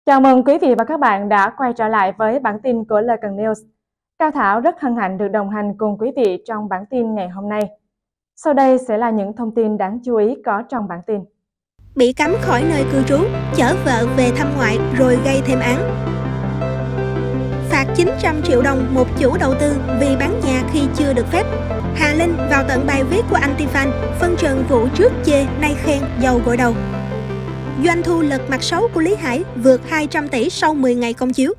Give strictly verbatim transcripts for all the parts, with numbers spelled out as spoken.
Chào mừng quý vị và các bạn đã quay trở lại với bản tin của Lê Cần News. Cao Thảo rất hân hạnh được đồng hành cùng quý vị trong bản tin ngày hôm nay. Sau đây sẽ là những thông tin đáng chú ý có trong bản tin. Bị cấm khỏi nơi cư trú, chở vợ về thăm ngoại rồi gây thêm án. Phạt chín trăm triệu đồng một chủ đầu tư vì bán nhà khi chưa được phép. Hà Linh vào tận bài viết của Antifan, phân trần vụ trước chê nay khen giàu gội đầu. Doanh thu lật mặt xấu của Lý Hải vượt hai trăm tỷ sau mười ngày công chiếu.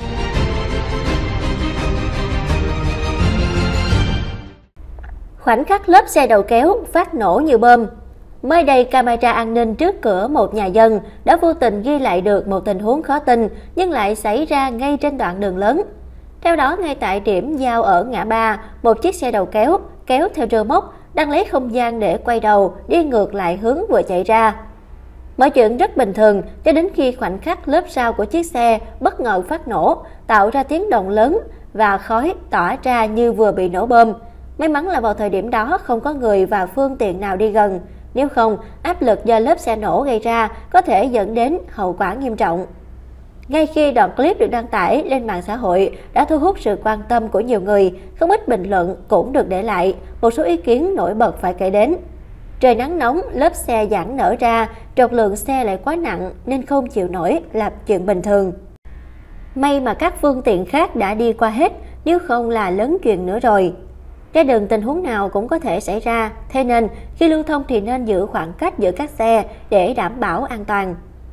Khoảnh khắc lớp xe đầu kéo phát nổ như bom. Mới đây, camera an ninh trước cửa một nhà dân đã vô tình ghi lại được một tình huống khó tin nhưng lại xảy ra ngay trên đoạn đường lớn. Theo đó, ngay tại điểm giao ở ngã ba, một chiếc xe đầu kéo kéo theo rơ móc đang lấy không gian để quay đầu đi ngược lại hướng vừa chạy ra. Mọi chuyện rất bình thường cho đến khi khoảnh khắc lớp sau của chiếc xe bất ngờ phát nổ, tạo ra tiếng động lớn và khói tỏa ra như vừa bị nổ bom. May mắn là vào thời điểm đó không có người và phương tiện nào đi gần, nếu không áp lực do lớp xe nổ gây ra có thể dẫn đến hậu quả nghiêm trọng. Ngay khi đoạn clip được đăng tải lên mạng xã hội đã thu hút sự quan tâm của nhiều người, không ít bình luận cũng được để lại, một số ý kiến nổi bật phải kể đến. Trời nắng nóng, lớp xe giãn nở ra, trọng lượng xe lại quá nặng nên không chịu nổi là chuyện bình thường. May mà các phương tiện khác đã đi qua hết, nếu không là lớn chuyện nữa rồi. Ra đường tình huống nào cũng có thể xảy ra, thế nên khi lưu thông thì nên giữ khoảng cách giữa các xe để đảm bảo an toàn.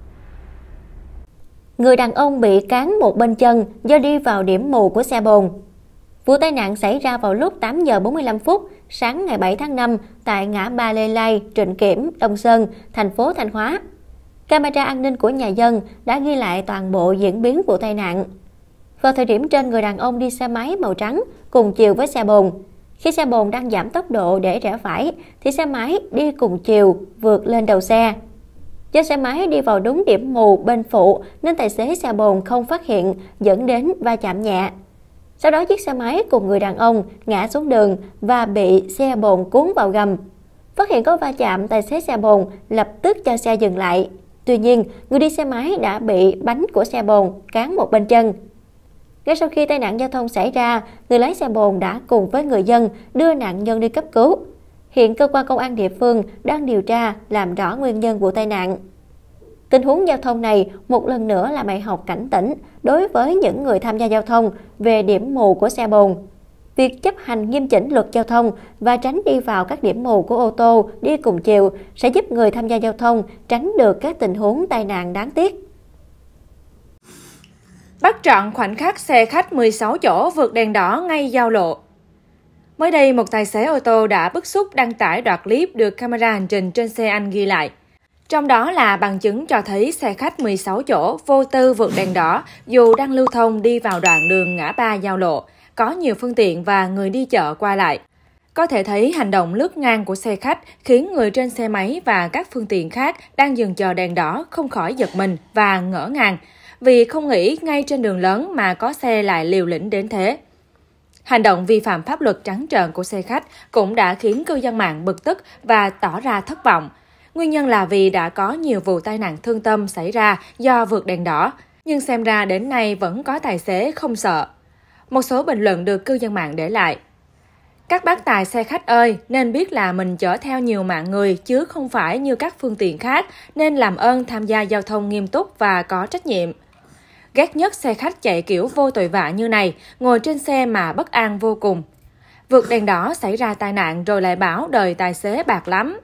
Người đàn ông bị cán một bên chân do đi vào điểm mù của xe bồn. Vụ tai nạn xảy ra vào lúc tám giờ bốn mươi lăm phút sáng ngày bảy tháng năm tại ngã ba Lê Lai, Trịnh Kiểm, Đông Sơn, thành phố Thanh Hóa. Camera an ninh của nhà dân đã ghi lại toàn bộ diễn biến vụ tai nạn. Vào thời điểm trên, người đàn ông đi xe máy màu trắng cùng chiều với xe bồn. Khi xe bồn đang giảm tốc độ để rẽ phải, thì xe máy đi cùng chiều vượt lên đầu xe. Do xe máy đi vào đúng điểm mù bên phụ nên tài xế xe bồn không phát hiện, dẫn đến va chạm nhẹ. Sau đó chiếc xe máy cùng người đàn ông ngã xuống đường và bị xe bồn cuốn vào gầm. Phát hiện có va chạm, tài xế xe bồn lập tức cho xe dừng lại. Tuy nhiên, người đi xe máy đã bị bánh của xe bồn cán một bên chân. Ngay sau khi tai nạn giao thông xảy ra, người lái xe bồn đã cùng với người dân đưa nạn nhân đi cấp cứu. Hiện cơ quan công an địa phương đang điều tra làm rõ nguyên nhân vụ tai nạn. Tình huống giao thông này một lần nữa là bài học cảnh tỉnh đối với những người tham gia giao thông về điểm mù của xe bồn. Việc chấp hành nghiêm chỉnh luật giao thông và tránh đi vào các điểm mù của ô tô đi cùng chiều sẽ giúp người tham gia giao thông tránh được các tình huống tai nạn đáng tiếc. Bắt trọn khoảnh khắc xe khách mười sáu chỗ vượt đèn đỏ ngay giao lộ. Mới đây, một tài xế ô tô đã bức xúc đăng tải đoạn clip được camera hành trình trên xe anh ghi lại. Trong đó là bằng chứng cho thấy xe khách mười sáu chỗ vô tư vượt đèn đỏ dù đang lưu thông đi vào đoạn đường ngã ba giao lộ, có nhiều phương tiện và người đi chợ qua lại. Có thể thấy hành động lướt ngang của xe khách khiến người trên xe máy và các phương tiện khác đang dừng chờ đèn đỏ không khỏi giật mình và ngỡ ngàng, vì không nghĩ ngay trên đường lớn mà có xe lại liều lĩnh đến thế. Hành động vi phạm pháp luật trắng trợn của xe khách cũng đã khiến cư dân mạng bực tức và tỏ ra thất vọng. Nguyên nhân là vì đã có nhiều vụ tai nạn thương tâm xảy ra do vượt đèn đỏ, nhưng xem ra đến nay vẫn có tài xế không sợ. Một số bình luận được cư dân mạng để lại. Các bác tài xe khách ơi, nên biết là mình chở theo nhiều mạng người chứ không phải như các phương tiện khác, nên làm ơn tham gia giao thông nghiêm túc và có trách nhiệm. Ghét nhất xe khách chạy kiểu vô tội vạ như này, ngồi trên xe mà bất an vô cùng. Vượt đèn đỏ xảy ra tai nạn rồi lại bảo đời tài xế bạc lắm.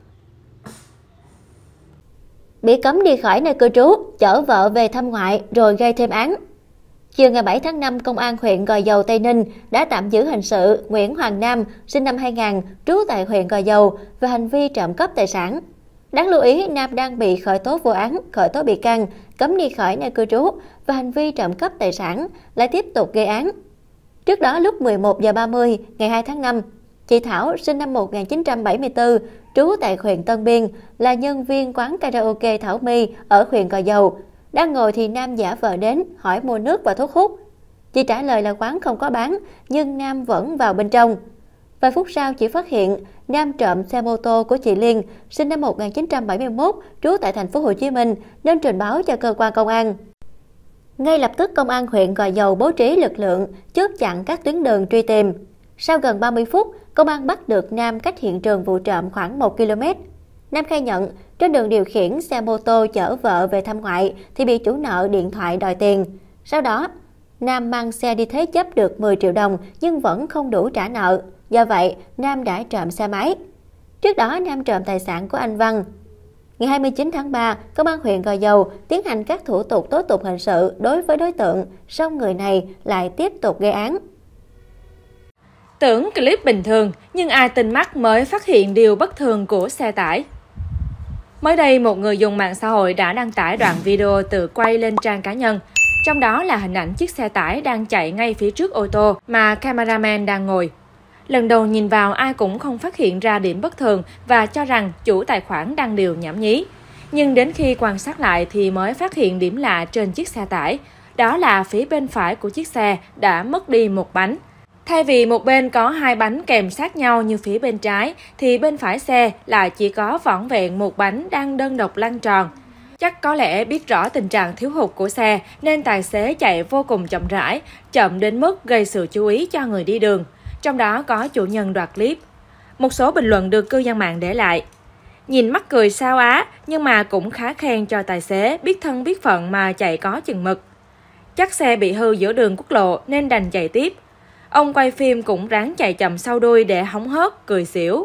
Bị cấm đi khỏi nơi cư trú, chở vợ về thăm ngoại rồi gây thêm án. Chiều ngày bảy tháng năm, Công an huyện Gò Dầu, Tây Ninh đã tạm giữ hình sự Nguyễn Hoàng Nam, sinh năm hai nghìn, trú tại huyện Gò Dầu về hành vi trộm cắp tài sản. Đáng lưu ý, Nam đang bị khởi tố vụ án, khởi tố bị can, cấm đi khỏi nơi cư trú và hành vi trộm cắp tài sản, lại tiếp tục gây án. Trước đó, lúc mười một giờ ba mươi ngày hai tháng năm, chị Thảo, sinh năm một nghìn chín trăm bảy mươi tư, trú tại huyện Tân Biên, là nhân viên quán karaoke Thảo My ở huyện Gò Dầu. Đang ngồi thì Nam giả vờ đến hỏi mua nước và thuốc hút. Chị trả lời là quán không có bán, nhưng Nam vẫn vào bên trong. Vài phút sau, chị phát hiện Nam trộm xe mô tô của chị Liên, sinh năm một nghìn chín trăm bảy mươi mốt, trú tại thành phố Hồ Chí Minh, nên trình báo cho cơ quan công an. Ngay lập tức công an huyện Gò Dầu bố trí lực lượng chốt chặn các tuyến đường truy tìm. Sau gần ba mươi phút, công an bắt được Nam cách hiện trường vụ trộm khoảng một ki lô mét. Nam khai nhận trên đường điều khiển xe mô tô chở vợ về thăm ngoại thì bị chủ nợ điện thoại đòi tiền. Sau đó, Nam mang xe đi thế chấp được mười triệu đồng nhưng vẫn không đủ trả nợ. Do vậy, Nam đã trộm xe máy. Trước đó, Nam trộm tài sản của anh Văn. Ngày hai mươi chín tháng ba, công an huyện Gò Dầu tiến hành các thủ tục tố tụng hình sự đối với đối tượng, song người này lại tiếp tục gây án. Tưởng clip bình thường, nhưng ai tinh mắt mới phát hiện điều bất thường của xe tải. Mới đây, một người dùng mạng xã hội đã đăng tải đoạn video tự quay lên trang cá nhân. Trong đó là hình ảnh chiếc xe tải đang chạy ngay phía trước ô tô mà cameraman đang ngồi. Lần đầu nhìn vào ai cũng không phát hiện ra điểm bất thường và cho rằng chủ tài khoản đăng điều nhảm nhí. Nhưng đến khi quan sát lại thì mới phát hiện điểm lạ trên chiếc xe tải. Đó là phía bên phải của chiếc xe đã mất đi một bánh. Thay vì một bên có hai bánh kèm sát nhau như phía bên trái, thì bên phải xe lại chỉ có vỏn vẹn một bánh đang đơn độc lăn tròn. Chắc có lẽ biết rõ tình trạng thiếu hụt của xe nên tài xế chạy vô cùng chậm rãi, chậm đến mức gây sự chú ý cho người đi đường. Trong đó có chủ nhân đoạt clip. Một số bình luận được cư dân mạng để lại. Nhìn mắc cười sao á, nhưng mà cũng khá khen cho tài xế biết thân biết phận mà chạy có chừng mực. Chắc xe bị hư giữa đường quốc lộ nên đành chạy tiếp. Ông quay phim cũng ráng chạy chậm sau đuôi để hóng hớt, cười xỉu.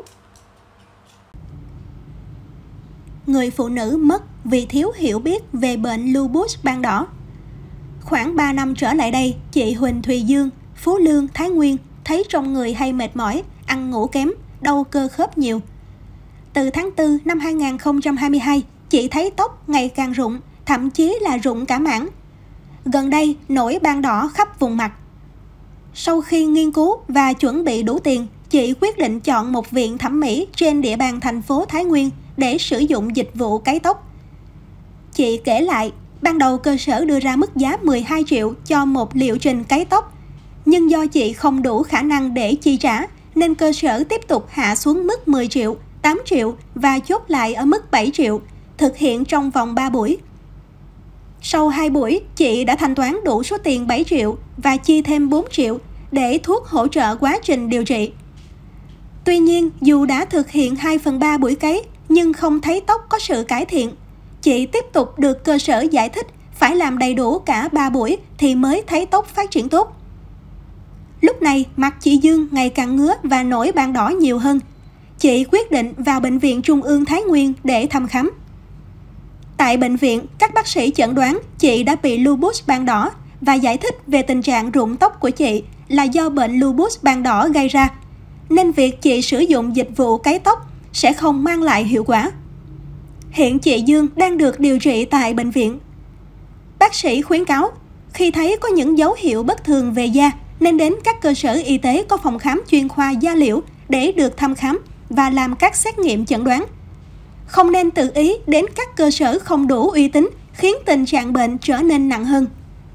Người phụ nữ mất vì thiếu hiểu biết về bệnh lupus ban đỏ. Khoảng ba năm trở lại đây, chị Huỳnh Thùy Dương, Phú Lương, Thái Nguyên thấy trong người hay mệt mỏi, ăn ngủ kém, đau cơ khớp nhiều. Từ tháng tư năm hai nghìn không trăm hai mươi hai, chị thấy tóc ngày càng rụng, thậm chí là rụng cả mảng. Gần đây, nổi ban đỏ khắp vùng mặt. Sau khi nghiên cứu và chuẩn bị đủ tiền, chị quyết định chọn một viện thẩm mỹ trên địa bàn thành phố Thái Nguyên để sử dụng dịch vụ cấy tóc. Chị kể lại, ban đầu cơ sở đưa ra mức giá mười hai triệu cho một liệu trình cấy tóc. Nhưng do chị không đủ khả năng để chi trả, nên cơ sở tiếp tục hạ xuống mức mười triệu, tám triệu và chốt lại ở mức bảy triệu, thực hiện trong vòng ba buổi. Sau hai buổi, chị đã thanh toán đủ số tiền bảy triệu và chi thêm bốn triệu để thuốc hỗ trợ quá trình điều trị. Tuy nhiên, dù đã thực hiện hai phần ba buổi cấy, nhưng không thấy tóc có sự cải thiện. Chị tiếp tục được cơ sở giải thích phải làm đầy đủ cả ba buổi thì mới thấy tóc phát triển tốt. Lúc này, mặt chị Dương ngày càng ngứa và nổi ban đỏ nhiều hơn. Chị quyết định vào Bệnh viện Trung ương Thái Nguyên để thăm khám. Tại bệnh viện, các bác sĩ chẩn đoán chị đã bị lupus ban đỏ và giải thích về tình trạng rụng tóc của chị là do bệnh lupus ban đỏ gây ra, nên việc chị sử dụng dịch vụ cấy tóc sẽ không mang lại hiệu quả. Hiện chị Dương đang được điều trị tại bệnh viện. Bác sĩ khuyến cáo, khi thấy có những dấu hiệu bất thường về da, nên đến các cơ sở y tế có phòng khám chuyên khoa da liễu để được thăm khám và làm các xét nghiệm chẩn đoán. Không nên tự ý đến các cơ sở không đủ uy tín, khiến tình trạng bệnh trở nên nặng hơn.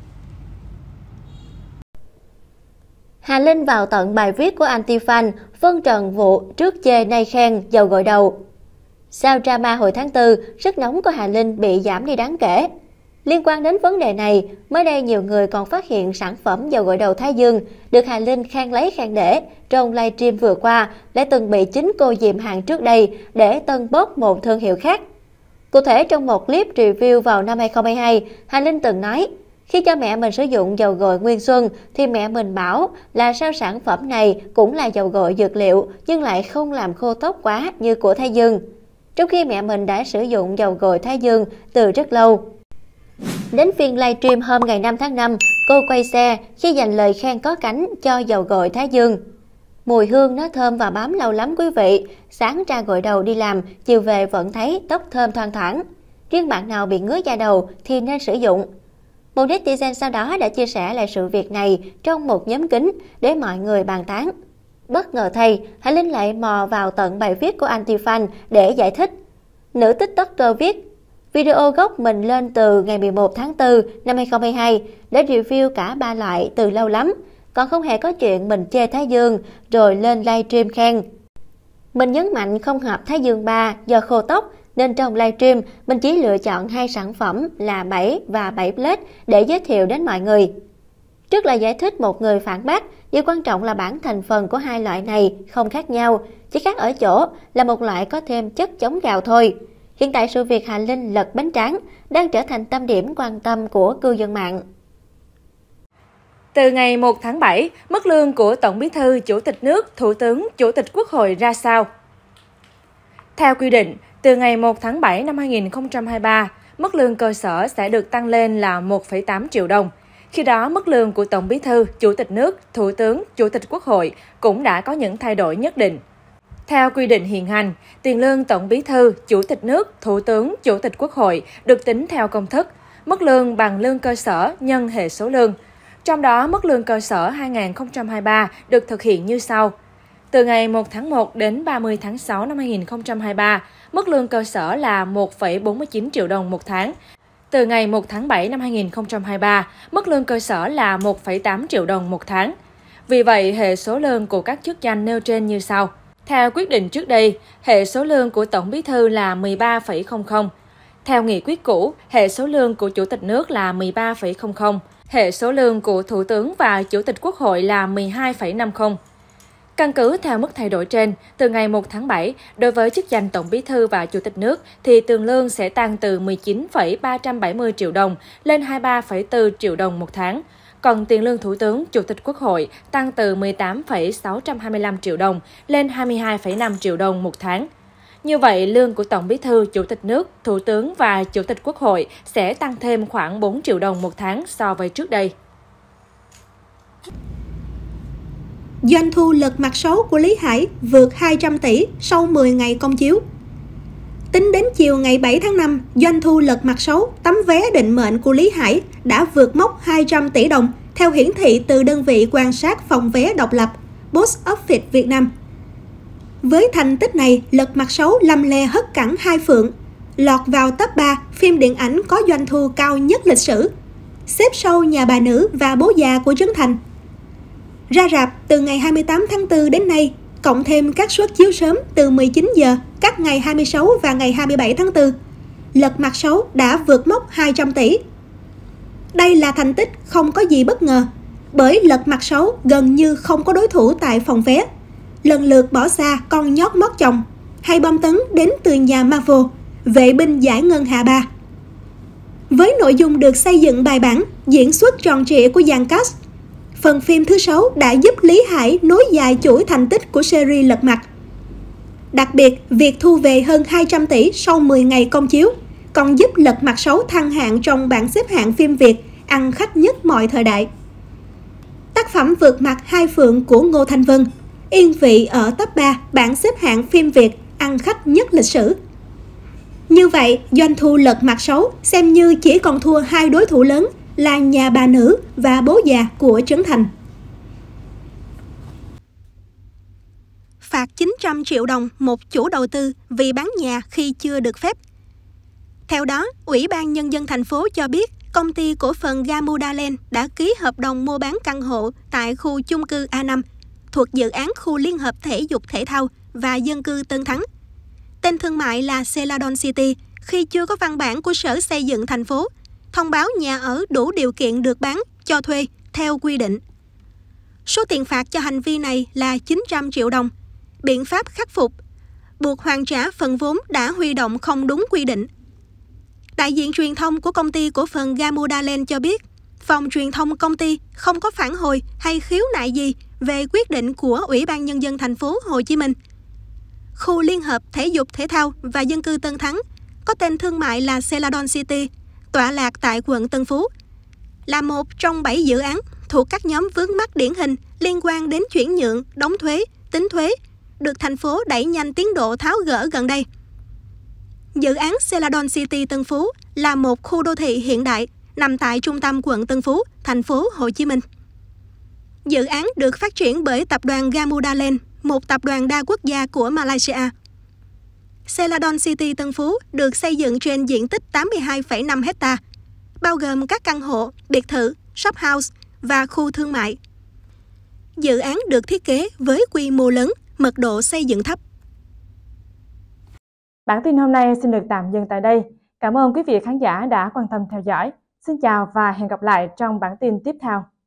Hà Linh vào tận bài viết của Antifan, phân trần vụ trước chê nay khen, dầu gội đầu. Sau drama hồi tháng tư, sức nóng của Hà Linh bị giảm đi đáng kể. Liên quan đến vấn đề này, mới đây nhiều người còn phát hiện sản phẩm dầu gội đầu Thái Dương được Hà Linh khen lấy khen để trong livestream vừa qua lại từng bị chính cô Diệm hàng trước đây để tân bốc một thương hiệu khác. Cụ thể trong một clip review vào năm hai không hai hai, Hà Linh từng nói, khi cho mẹ mình sử dụng dầu gội Nguyên Xuân thì mẹ mình bảo là sao sản phẩm này cũng là dầu gội dược liệu nhưng lại không làm khô tóc quá như của Thái Dương. Trong khi mẹ mình đã sử dụng dầu gội Thái Dương từ rất lâu. Đến phiên livestream hôm ngày năm tháng năm, cô quay xe khi dành lời khen có cánh cho dầu gội Thái Dương. Mùi hương nó thơm và bám lâu lắm quý vị, sáng ra gội đầu đi làm, chiều về vẫn thấy tóc thơm thoang thoảng. Riêng bạn nào bị ngứa da đầu thì nên sử dụng. Một netizen sau đó đã chia sẻ lại sự việc này trong một nhóm kín để mọi người bàn tán. Bất ngờ thay, Hà Linh lại mò vào tận bài viết của Antifan để giải thích. Nữ TikToker viết, video gốc mình lên từ ngày mười một tháng tư năm hai không hai hai để review cả ba loại từ lâu lắm, còn không hề có chuyện mình chê Thái Dương rồi lên livestream khen. Mình nhấn mạnh không hợp Thái Dương ba do khô tóc, nên trong livestream mình chỉ lựa chọn hai sản phẩm là bảy và bảy Plate để giới thiệu đến mọi người. Trước lời giải thích, một người phản bác, điều quan trọng là bảng thành phần của hai loại này không khác nhau, chỉ khác ở chỗ là một loại có thêm chất chống gào thôi. Hiện tại sự việc Hà Linh lật bánh tráng đang trở thành tâm điểm quan tâm của cư dân mạng. Từ ngày một tháng bảy, mức lương của Tổng Bí thư, Chủ tịch nước, Thủ tướng, Chủ tịch Quốc hội ra sao? Theo quy định, từ ngày một tháng bảy năm hai nghìn không trăm hai mươi ba, mức lương cơ sở sẽ được tăng lên là một phẩy tám triệu đồng. Khi đó, mức lương của Tổng Bí thư, Chủ tịch nước, Thủ tướng, Chủ tịch Quốc hội cũng đã có những thay đổi nhất định. Theo quy định hiện hành, tiền lương Tổng Bí thư, Chủ tịch nước, Thủ tướng, Chủ tịch Quốc hội được tính theo công thức, mức lương bằng lương cơ sở nhân hệ số lương. Trong đó, mức lương cơ sở hai nghìn không trăm hai mươi ba được thực hiện như sau. Từ ngày một tháng một đến ba mươi tháng sáu năm hai nghìn không trăm hai mươi ba, mức lương cơ sở là một phẩy bốn mươi chín triệu đồng một tháng. Từ ngày một tháng bảy năm hai nghìn không trăm hai mươi ba, mức lương cơ sở là một phẩy tám triệu đồng một tháng. Vì vậy, hệ số lương của các chức danh nêu trên như sau. Theo quyết định trước đây, hệ số lương của Tổng Bí thư là mười ba phẩy không không. Theo nghị quyết cũ, hệ số lương của Chủ tịch nước là mười ba phẩy không không. Hệ số lương của Thủ tướng và Chủ tịch Quốc hội là mười hai phẩy năm mươi. Căn cứ theo mức thay đổi trên, từ ngày một tháng bảy, đối với chức danh Tổng Bí thư và Chủ tịch nước thì tiền lương sẽ tăng từ mười chín phẩy ba trăm bảy mươi triệu đồng lên hai mươi ba phẩy bốn triệu đồng một tháng. Còn tiền lương Thủ tướng, Chủ tịch Quốc hội tăng từ mười tám phẩy sáu trăm hai mươi lăm triệu đồng lên hai mươi hai phẩy năm triệu đồng một tháng. Như vậy, lương của Tổng Bí thư, Chủ tịch nước, Thủ tướng và Chủ tịch Quốc hội sẽ tăng thêm khoảng bốn triệu đồng một tháng so với trước đây. Doanh thu lật mặt xấu của Lý Hải vượt hai trăm tỷ sau mười ngày công chiếu. Tính đến chiều ngày bảy tháng năm, doanh thu lật mặt xấu tấm vé định mệnh của Lý Hải đã vượt mốc hai trăm tỷ đồng, theo hiển thị từ đơn vị quan sát phòng vé độc lập Box Office Việt Nam. Với thành tích này, lật mặt xấu lăm le hất cẳng hai phượng, lọt vào top ba phim điện ảnh có doanh thu cao nhất lịch sử, xếp sau Nhà bà nữ và Bố già của Trấn Thành. Ra rạp từ ngày hai mươi tám tháng tư đến nay, cộng thêm các suất chiếu sớm từ mười chín giờ các ngày hai mươi sáu và ngày hai mươi bảy tháng tư, lật mặt xấu đã vượt mốc hai trăm tỷ. Đây là thành tích không có gì bất ngờ, bởi lật mặt xấu gần như không có đối thủ tại phòng vé, lần lượt bỏ xa Con nhóc mót chồng hay bom tấn đến từ nhà Marvel, Vệ binh giải ngân hạ ba. Với nội dung được xây dựng bài bản, diễn xuất tròn trịa của dàn cast, phần phim thứ sáu đã giúp Lý Hải nối dài chuỗi thành tích của series Lật Mặt. Đặc biệt, việc thu về hơn hai trăm tỷ sau mười ngày công chiếu còn giúp Lật Mặt xấu thăng hạng trong bảng xếp hạng phim Việt ăn khách nhất mọi thời đại. Tác phẩm vượt mặt hai phượng của Ngô Thanh Vân yên vị ở top ba bảng xếp hạng phim Việt ăn khách nhất lịch sử. Như vậy, doanh thu Lật Mặt xấu xem như chỉ còn thua hai đối thủ lớn là Nhà bà nữ và Bố già của Trấn Thành. Phạt chín trăm triệu đồng một chủ đầu tư vì bán nhà khi chưa được phép. Theo đó, Ủy ban Nhân dân thành phố cho biết công ty cổ phần Gamuda Land đã ký hợp đồng mua bán căn hộ tại khu chung cư A năm thuộc dự án khu liên hợp thể dục thể thao và dân cư Tân Thắng. Tên thương mại là Celadon City khi chưa có văn bản của Sở Xây dựng thành phố thông báo nhà ở đủ điều kiện được bán, cho thuê theo quy định. Số tiền phạt cho hành vi này là chín trăm triệu đồng. Biện pháp khắc phục: buộc hoàn trả phần vốn đã huy động không đúng quy định. Đại diện truyền thông của công ty cổ phần Gamuda Land cho biết, phòng truyền thông công ty không có phản hồi hay khiếu nại gì về quyết định của Ủy ban Nhân dân thành phố Hồ Chí Minh. Khu liên hợp thể dục thể thao và dân cư Tân Thắng có tên thương mại là Celadon City, tọa lạc tại quận Tân Phú, là một trong bảy dự án thuộc các nhóm vướng mắc điển hình liên quan đến chuyển nhượng, đóng thuế, tính thuế, được thành phố đẩy nhanh tiến độ tháo gỡ gần đây. Dự án Celadon City Tân Phú là một khu đô thị hiện đại nằm tại trung tâm quận Tân Phú, thành phố Hồ Chí Minh. Dự án được phát triển bởi tập đoàn Gamuda Land, một tập đoàn đa quốc gia của Malaysia. Celadon City Tân Phú được xây dựng trên diện tích tám mươi hai phẩy năm héc ta, bao gồm các căn hộ, biệt thự, shop house và khu thương mại. Dự án được thiết kế với quy mô lớn, mật độ xây dựng thấp. Bản tin hôm nay xin được tạm dừng tại đây. Cảm ơn quý vị khán giả đã quan tâm theo dõi. Xin chào và hẹn gặp lại trong bản tin tiếp theo.